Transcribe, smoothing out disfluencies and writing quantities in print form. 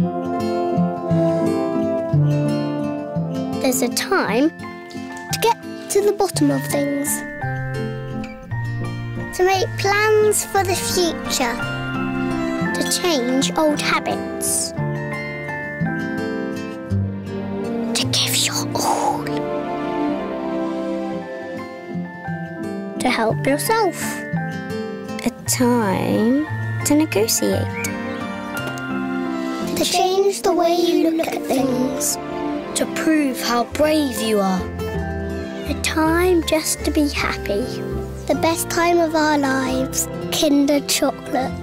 There's a time to get to the bottom of things. To make plans for the future. To change old habits. To give your all. To help yourself. A time to negotiate. To change the way you look at things. To prove how brave you are. A time just to be happy. The best time of our lives. Kinder chocolate.